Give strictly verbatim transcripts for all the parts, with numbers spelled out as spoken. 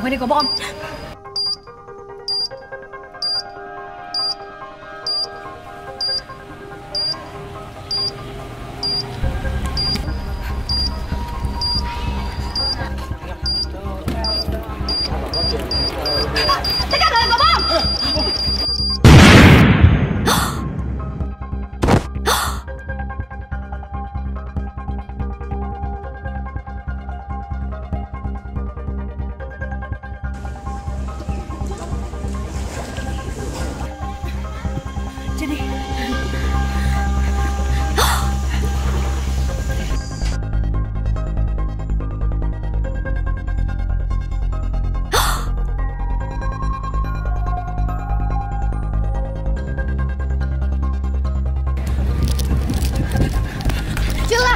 ngoài đây có bom. Tất cả đều có bom. Chết đi. Chưa.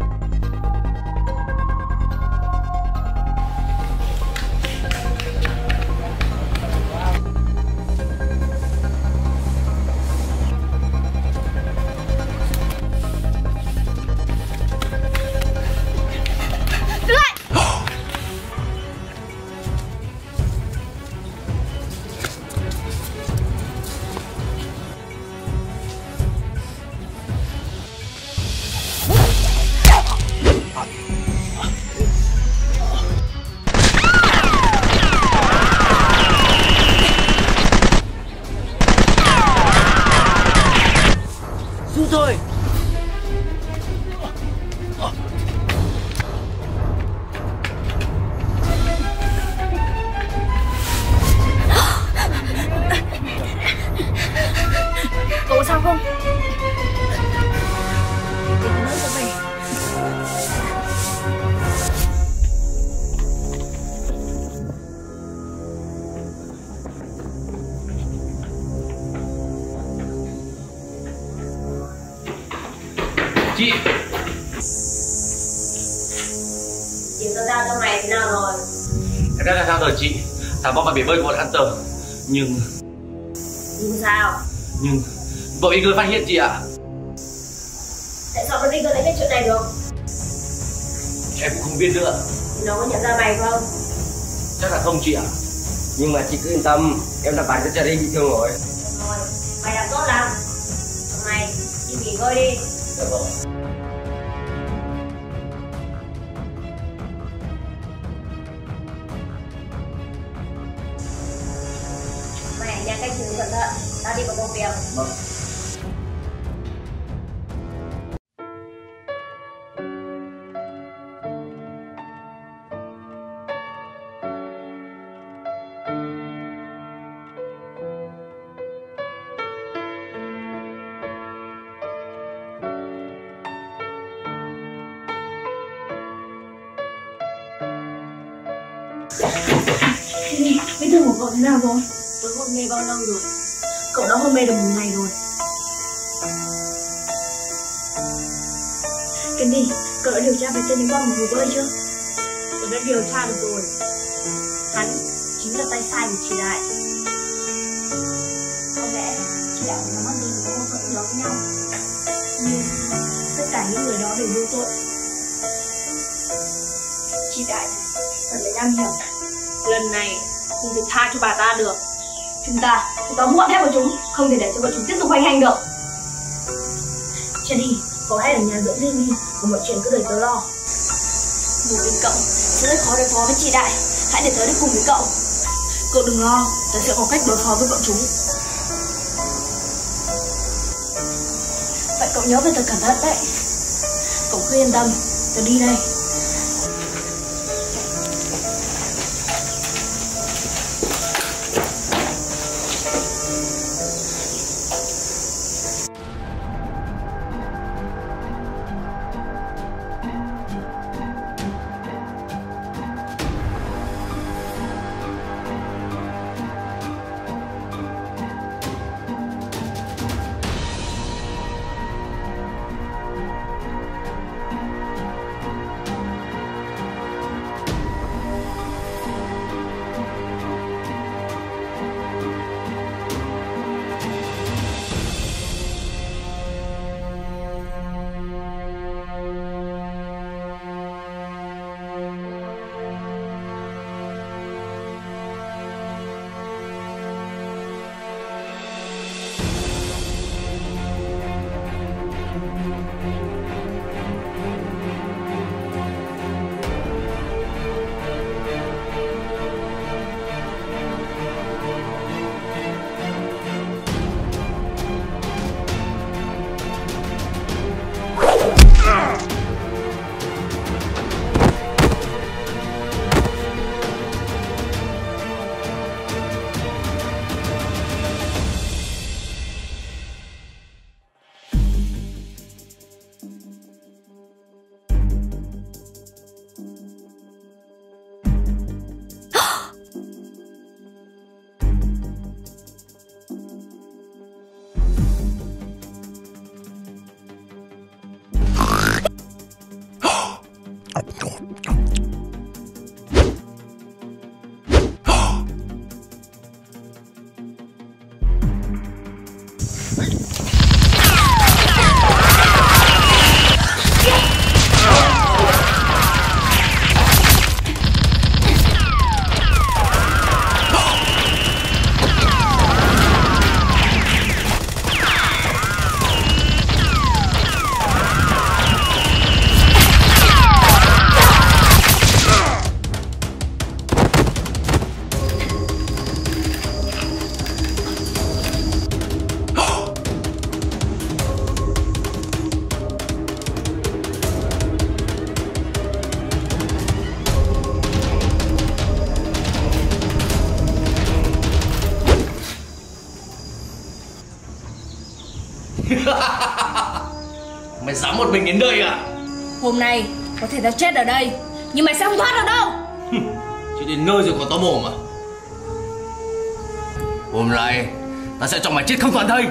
Rút rồi. Cậu có sao không? Để tớ đỡ tớ về. Chị. Chuyện tao giao cho mày thế nào rồi? Em đã làm sao rồi chị? Thả bom vào bể bơi của bọn ăn tờ. Nhưng... Nhưng sao? Nhưng... Vợ bị người phát hiện chị ạ. Tại sao nó đi cơ lại biết chuyện này được? Em cũng không biết nữa. Thì nó có nhận ra mày không? Chắc là không chị ạ. Nhưng mà chị cứ yên tâm, em đã bán cho Cherry bị thương rồi. Được rồi, mày làm tốt lắm. Hôm nay đi nghỉ ngơi đi. Dạ vâng. Mày ở nhà canh chừng cẩn thận. Tao đi vào công việc. Vâng. Vết thương của cậu thế nào rồi? Tớ hôn mê bao lâu rồi? Cậu đã hôn mê được một ngày rồi. Candy, cậu đã điều tra về tên đánh bom của hồ bơi chưa? Tớ đã điều tra được rồi. Hắn chính là tay sai của chị Đại. Có lẽ chị Đại và mắt mình có mâu thuẫn gì đó với nhau. Nhưng tất cả những người đó đều vô tội. Chị Đại thật là nham hiểm. Lần này không thể tha cho bà ta được. Chúng ta phải tóm gọn hết bọn chúng, không thể để cho bọn chúng tiếp tục hoành hành được. Cherry, cậu hãy ở nhà dưỡng riêng đi, còn mọi chuyện cứ để tớ lo. Một mình cậu sẽ rất khó đối phó với chị Đại. Hãy để tớ đi cùng với cậu. Cậu đừng lo, tớ sẽ có cách đối phó với bọn chúng. Vậy cậu nhớ về tớ cẩn thận đấy. Cậu cứ yên tâm, tớ đi đây. Mày dám một mình đến đây à? Hôm nay có thể tao chết ở đây, nhưng mày sẽ không thoát được đâu. Chứ đến nơi rồi còn to mồm à? Hôm nay ta sẽ cho mày chết không toàn thây.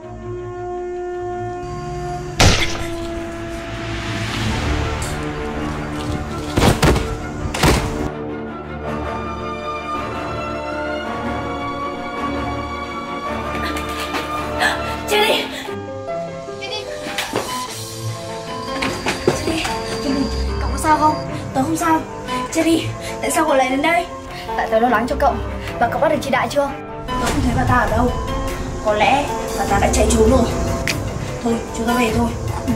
Chết đi. Chết đi. Chết đi. Kim Bình, cậu có sao không? Tớ không sao. Chết đi. Tại sao cậu lại đến đây? Tại tớ lo lắng cho cậu. Và cậu bắt được chị Đại chưa? Tớ không thấy bà ta ở đâu. Có lẽ bà ta đã chạy trốn rồi. Thôi, chúng ta về thôi.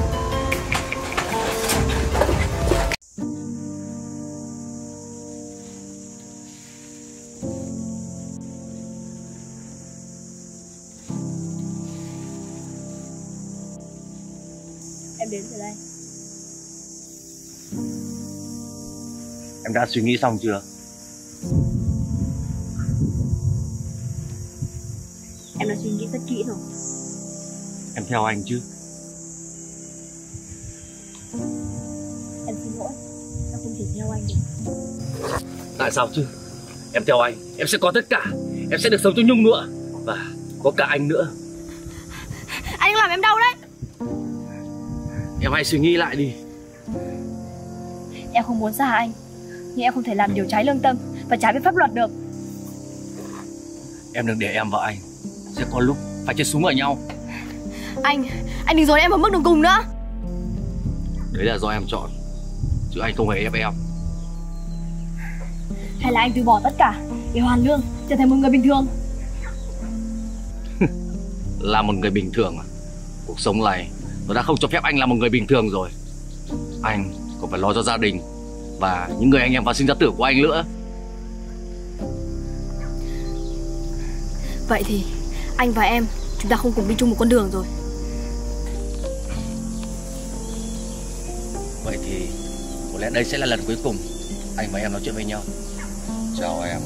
Em đến từ đây. Em đã suy nghĩ xong chưa? Em đã suy nghĩ rất kỹ rồi. Em theo anh chứ? Em xin lỗi, em không thể theo anh được. Tại sao chứ? Em theo anh, em sẽ có tất cả. Em sẽ được sống trong nhung lụa. Và có cả anh nữa. Anh làm em đau đấy. Em hãy suy nghĩ lại đi. Em không muốn xa anh, nhưng em không thể làm điều trái lương tâm và trái với pháp luật được. Em đừng để em và anh sẽ có lúc phải chết súng ở nhau. Anh, anh đừng dồn em vào mức đường cùng nữa. Đấy là do em chọn, chứ anh không hề ép em. Hay là anh từ bỏ tất cả để hoàn lương, trở thành một người bình thường? Là một người bình thường à? Cuộc sống này nó đã không cho phép anh là một người bình thường rồi. Anh còn phải lo cho gia đình và những người anh em và sinh ra tử của anh nữa. Vậy thì anh và em, chúng ta không cùng đi chung một con đường rồi. Vậy thì có lẽ đây sẽ là lần cuối cùng anh và em nói chuyện với nhau. Chào em.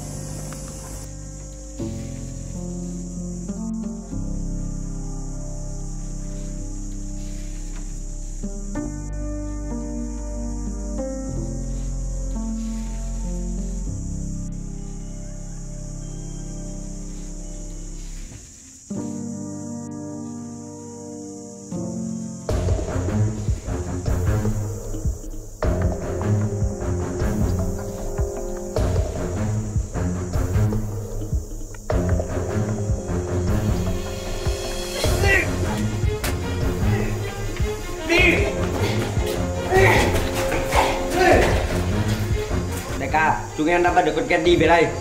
Đại ca, chúng em đã bắt được con Candy về đây.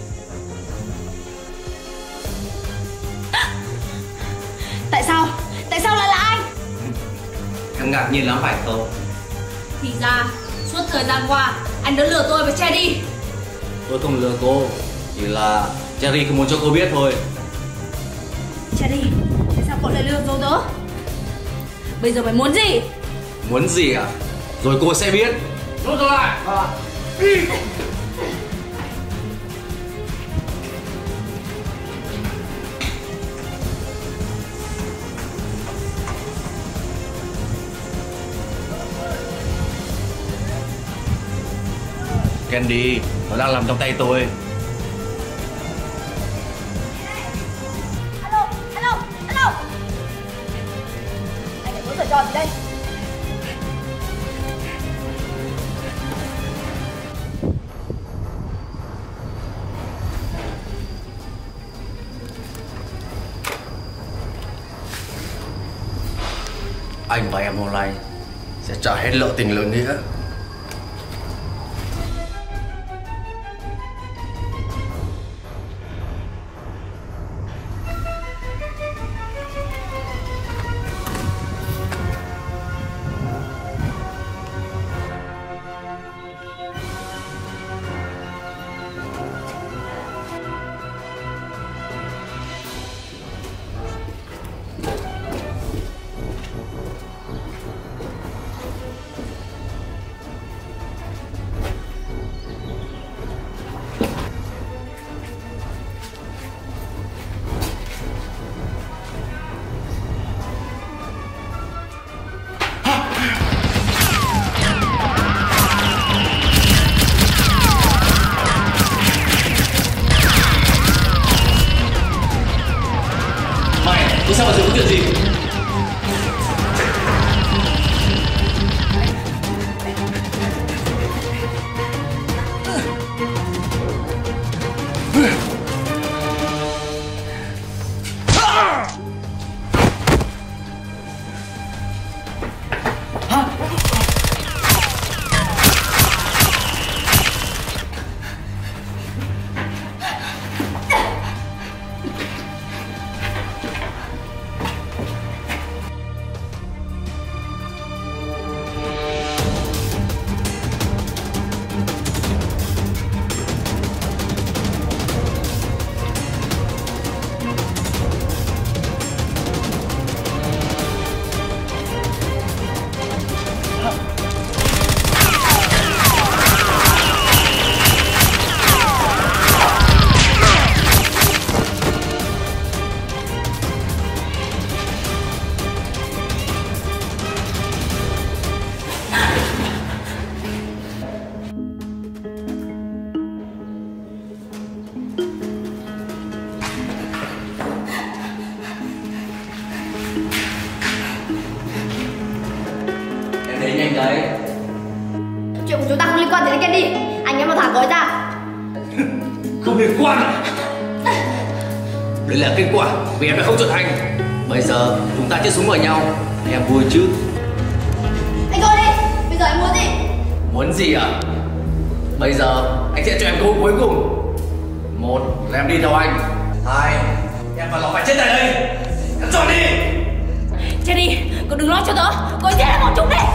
Tại sao? Tại sao lại là anh? Em ngạc nhiên lắm phải không? Thì ra, suốt thời gian qua, anh đã lừa tôi và che đi. Tôi không lừa cô, chỉ là Cherry không muốn cho cô biết thôi. Che đi, tại sao cậu lại lừa dối tớ? Bây giờ mày muốn gì? Muốn gì à? Rồi cô sẽ biết. Rút ra lại. À. Candy, nó đang nằm trong tay tôi. Alo, alo, alo. Anh lại muốn giở trò gì đây? anh và em hôm nay sẽ trả hết nợ tình lỡ nghĩa. Sao mà có chuyện gì? Đến nhanh đấy. Chuyện của chúng ta không liên quan đến cái đi. Anh em mà thả gói ra. Không liên quan. Đấy là kết quả vì em đã không chọn anh. Bây giờ chúng ta chết súng vào nhau, em vui chứ? Anh coi đi. Bây giờ anh muốn gì? Muốn gì à? Bây giờ anh sẽ cho em cơ hội cuối cùng. Một là em đi theo anh. Hai, em phải lọt phải chết tại đây. Em chọn đi. Cherry, cậu đừng lo cho tớ. Cậu giết là bọn chúng đi.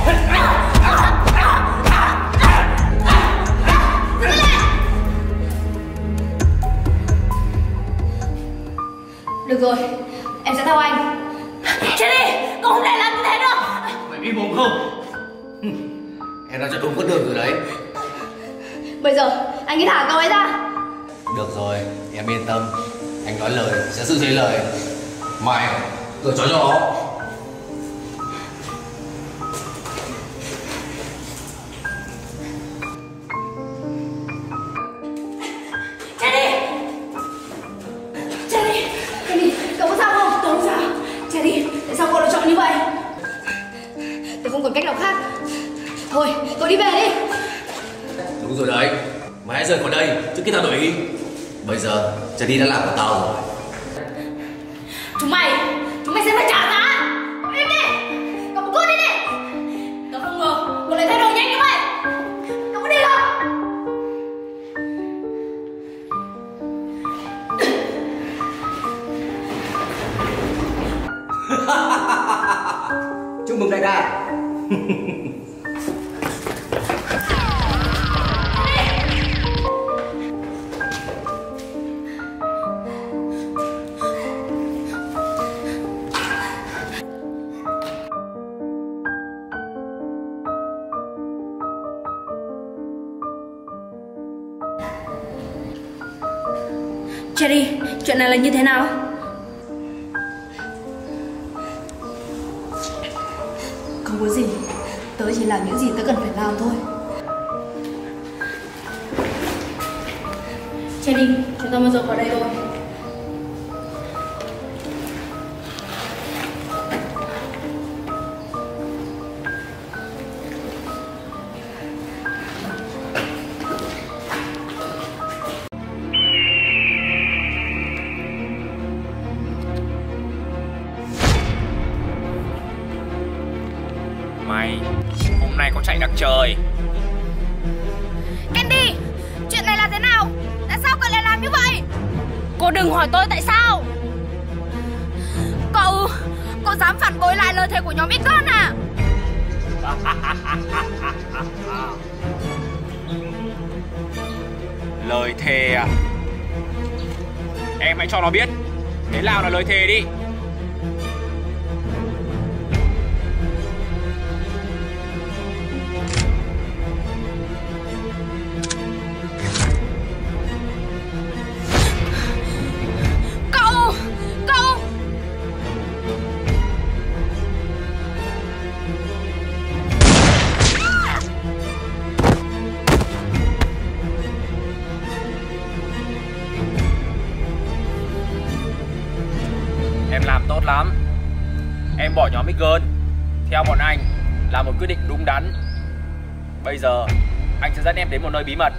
Được rồi, em sẽ theo anh. Cherry, cậu không thể làm như thế được. Mày biết mồm không? Em đã chọn đúng con đường rồi đấy. Bây giờ anh cứ thả cậu ấy ra. Được rồi, em yên tâm. Anh nói lời sẽ giữ lấy lời. Mày cởi trói cho nó. Cherry, Cherry, Cherry, cậu có sao không? Tôi không sao. Cherry, tại sao cậu lại chọn như vậy? Tôi không còn cách nào khác. Thôi, cậu đi về đi. Đúng rồi đấy. Mày hãy rời khỏi đây trước khi tao đổi ý. Bây giờ Jenny đã làm của tao rồi. Chúng mày, chúng mày sẽ phải trả giá. Cậu im đi. Cậu cút đi đi. Tao không ngờ cậu lại thay đổi nhanh như vậy. Cậu có đi không? Chúc mừng đại ca. Cherry, chuyện này là như thế nào? Không có gì. Tớ chỉ làm những gì tớ cần phải làm thôi. Cherry, chúng ta mau rời khỏi đây thôi. mày, hôm nay có chạy đặc trời. Candy, chuyện này là thế nào? Tại sao cậu lại làm như vậy? Cô đừng hỏi tôi tại sao. Cậu, cậu dám phản bội lại lời thề của nhóm Icon à? Lời thề à? Em hãy cho nó biết thế nào là lời thề đi. Cậu, cậu. Em làm tốt lắm. Em bỏ nhóm Icon theo bọn anh là một quyết định đúng đắn. Bây giờ anh sẽ dẫn em đến một nơi bí mật.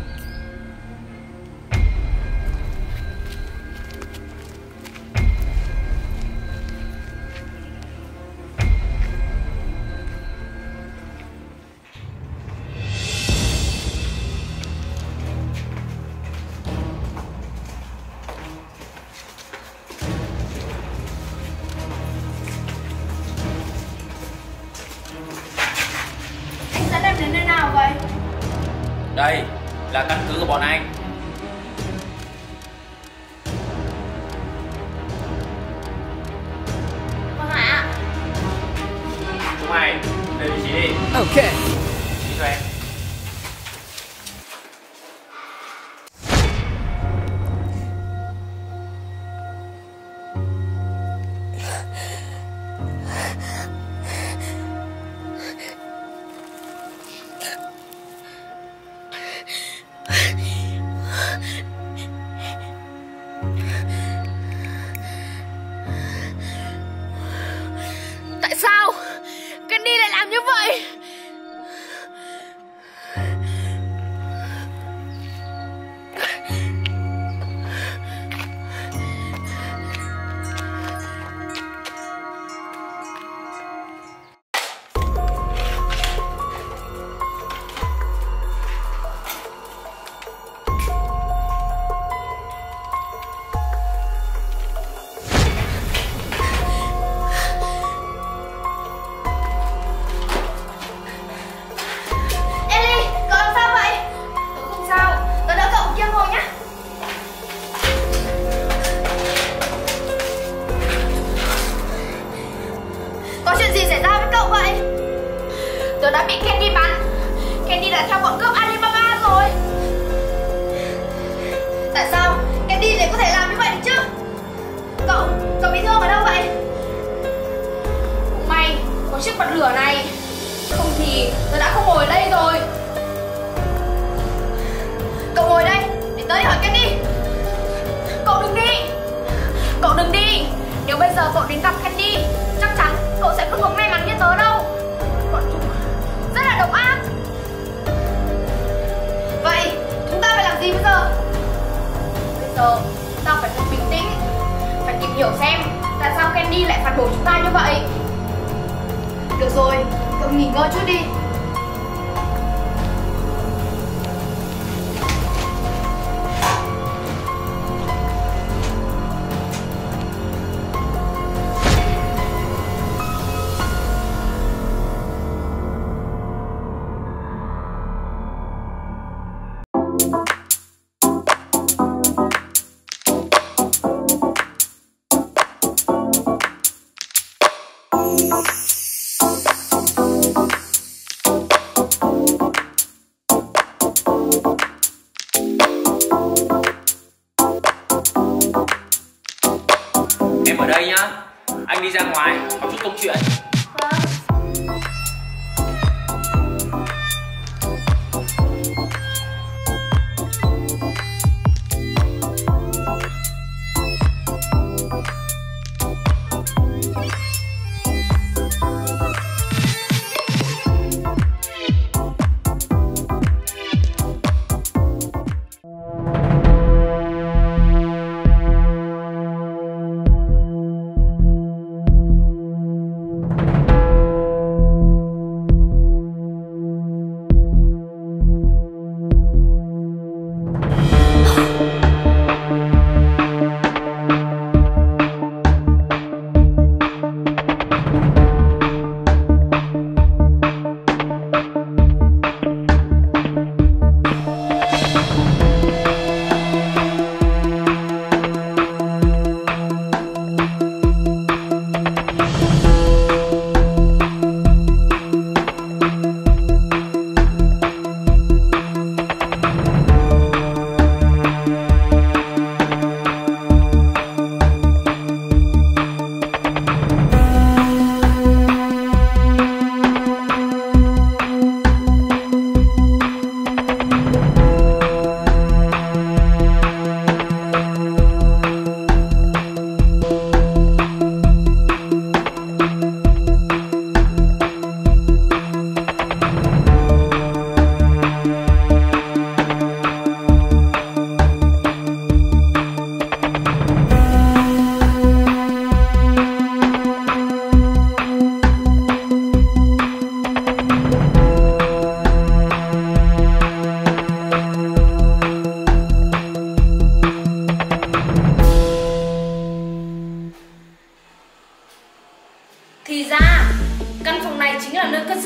Anh dẫn em đến nơi nào vậy? Đây là căn cứ của bọn anh. Vâng ạ. Chúng mày về vị trí đi. Ok. Đi cho em. Tại sao Candy lại làm như vậy? Ellie, cậu làm sao vậy? Tớ không sao, tớ đỡ cậu kia ngồi nhá. Có chuyện gì xảy ra với cậu vậy? Tớ đã bị Candy bắn. Candy đã theo bọn cướp Alibaba rồi. Tại sao Candy lại có thể làm như vậy được chứ? Cậu, cậu bị thương ở đâu vậy? Cũng may có chiếc bật lửa này, không thì tớ đã không ngồi ở đây rồi. Cậu ngồi đây để tớ đi hỏi Candy. Cậu đừng đi. Cậu đừng đi. Nếu bây giờ cậu đến gặp Candy, chắc chắn cậu sẽ không có may mắn như tớ đâu. Bọn chúng rất là độc ác. Vậy chúng ta phải làm gì bây giờ? Bây giờ chúng ta phải thật bình tĩnh, phải tìm hiểu xem tại sao Candy lại phản bội chúng ta như vậy. Được rồi, cậu nghỉ ngơi chút đi.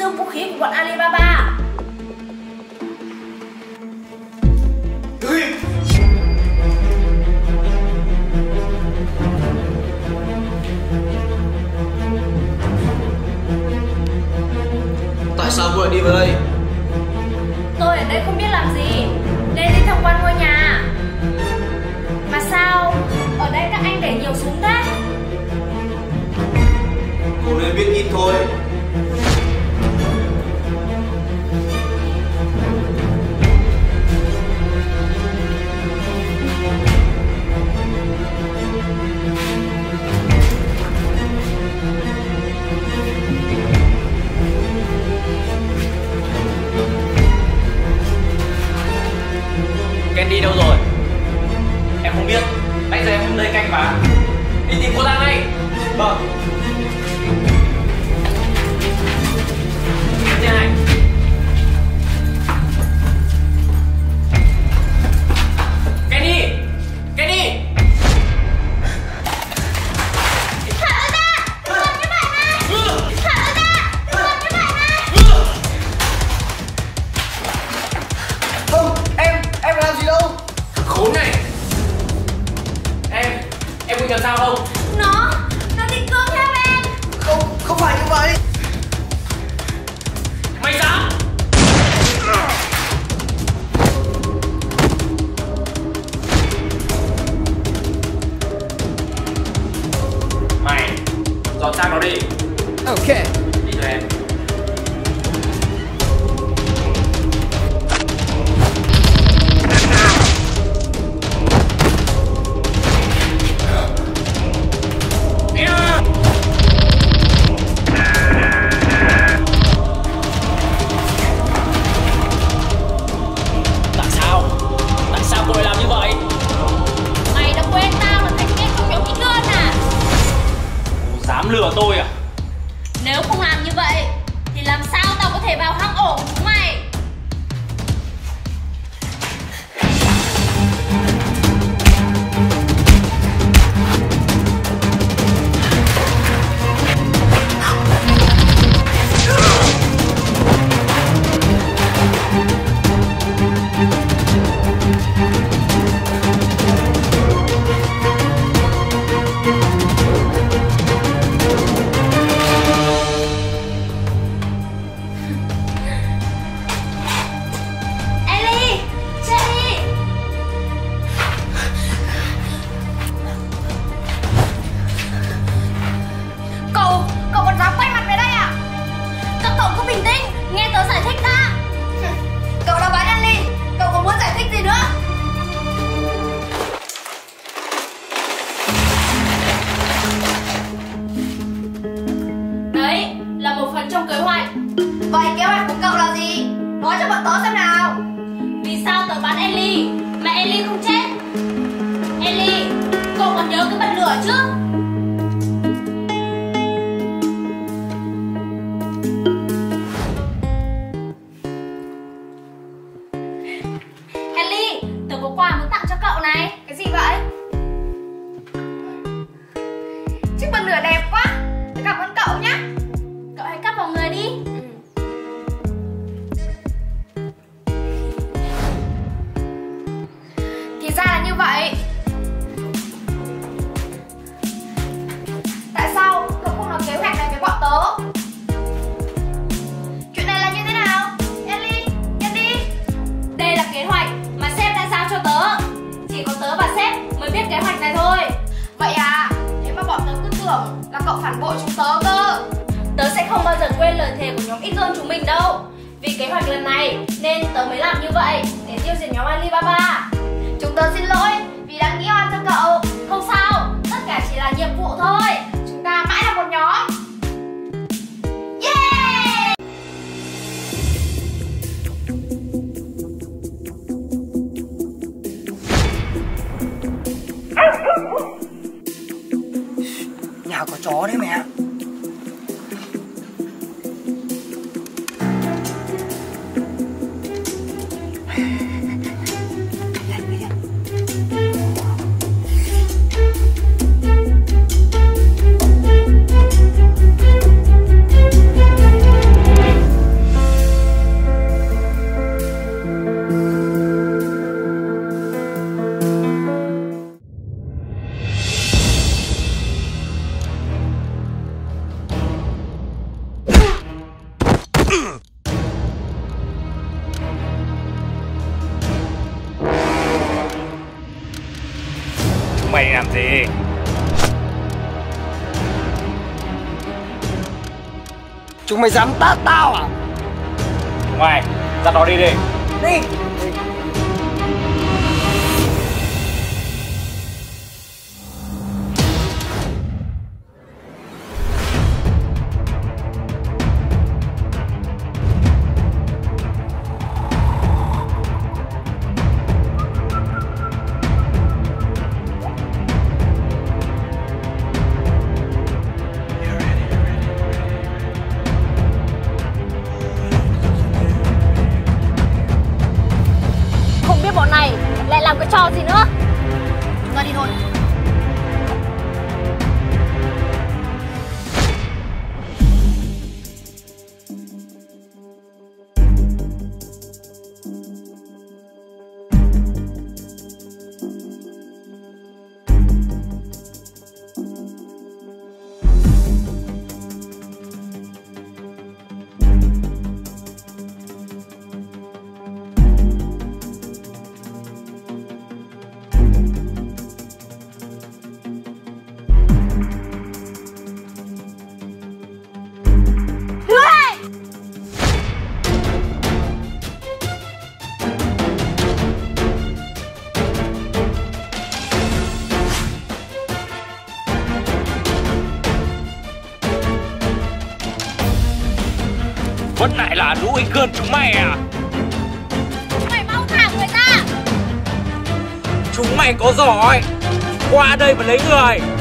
xương vũ khí của bọn Alibaba. Tại sao cô lại đi vào đây? Tôi ở đây không biết làm gì nên đi tham quan ngôi nhà. Mà sao ở đây các anh để nhiều súng thế? Cô nên biết ít thôi. Candy đâu rồi? Em không biết. Nãy giờ em đứng đây canh mà. Đi tìm cô ta ngay. Vâng. Thế này. Candy! Candy! Thả tôi ra! Đừng làm như vậy này! Thả tôi ra! Đừng làm như vậy này! Không, em, em làm gì đâu. Khốn này! Em, em có nhớ sao không? Nó, nó định cưỡng theo em! Không, không phải như vậy. Mày dám! Mày, dọn sang nó đi. Ok. Đi cho em. Tại sao? Tại sao cô lại làm như vậy? Mày đã quên tao là thành viên trong nhóm ít gơn à? Cô dám lừa tôi à? Nếu không làm như vậy thì làm sao tao có thể vào hang ổ của chúng mày? Ellie! Cherry! Cậu, cậu còn dám quay mặt về đây à? Các cậu cứ bình tĩnh, nghe tớ giải thích đã. Cậu đã bán Ellie, cậu còn muốn giải thích gì nữa? Đấy là một phần trong kế hoạch. Vậy kế hoạch của cậu là gì? Nói cho bọn tớ xem nào. Vì sao tớ bán Ellie mà Ellie không chết? Ellie, cậu còn nhớ cái bật lửa chứ? Ellie, tớ có quà muốn tặng cho cậu này. Cái gì vậy? Chiếc bật lửa đẹp quá. Tớ cảm ơn cậu nhé. Cậu hãy cắt vào người đi. Thì ra là như vậy. Tại sao cậu không nói kế hoạch này với bọn tớ? Chuyện này là như thế nào? Ellie, Candy. Đây là kế hoạch mà sếp đã giao cho tớ. Chỉ có tớ và sếp mới biết kế hoạch này thôi. Vậy à? Thế mà bọn tớ cứ tưởng là cậu phản bội chúng tớ cơ. Tớ sẽ không bao giờ quên lời thề của nhóm ít gơn chúng mình đâu. Vì kế hoạch lần này nên tớ mới làm như vậy, để tiêu diệt nhóm Alibaba. Chúng tớ xin lỗi vì đã nghĩ oan cho cậu. Không sao, tất cả chỉ là nhiệm vụ thôi. Chúng ta mãi là một nhóm. Yeah! Nhà có chó đấy mẹ. Mày làm gì? Chúng mày dám tát tao à? Mày, ra đó đi đi. Đi. Không biết bọn này lại làm cái trò gì nữa. Chúng ta đi thôi. Vẫn lại là lũ ích cơn chúng mày à? Mày mau thả người ta. Chúng mày có giỏi, qua đây mà lấy người.